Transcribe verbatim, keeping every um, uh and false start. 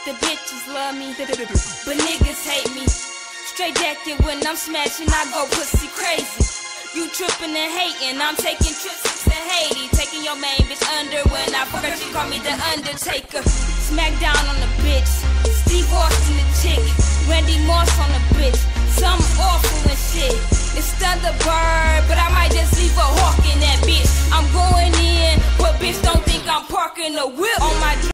The bitches love me, but niggas hate me. Straight jacket when I'm smashing, I go pussy crazy. You tripping and hating, I'm taking trips to Haiti. Taking your main bitch under when I fuck her, she call me the Undertaker. Smack down on the bitch, Steve Austin the chick, Randy Moss on the bitch. Some awful and shit. It's Thunderbird, but I might just leave a hawk in that bitch. I'm going in, but bitch don't think I'm parking the whip on my